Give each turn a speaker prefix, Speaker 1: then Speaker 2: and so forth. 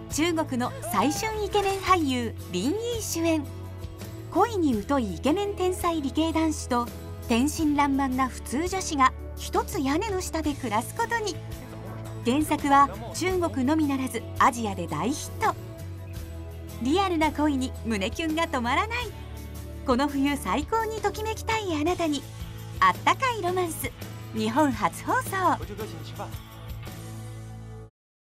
Speaker 1: 中国の最春イケメン俳優林異主演。恋に疎いイケメン天才理系男子と天真爛漫な普通女子が一つ屋根の下で暮らすことに。原作は中国のみならずアジアで大ヒット。リアルな恋に胸キュンが止まらない。この冬最高にときめきたいあなたに、あったかいロマンス。日本初放送。